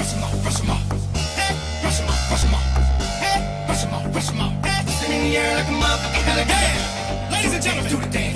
brush 'em off, brush 'em off. Hey, brush 'em off, brush 'em off. Hey, brush 'em off, brush 'em off. Hey, sitting in the air like a motherfucking alligator. Ladies and gentlemen, do the dance.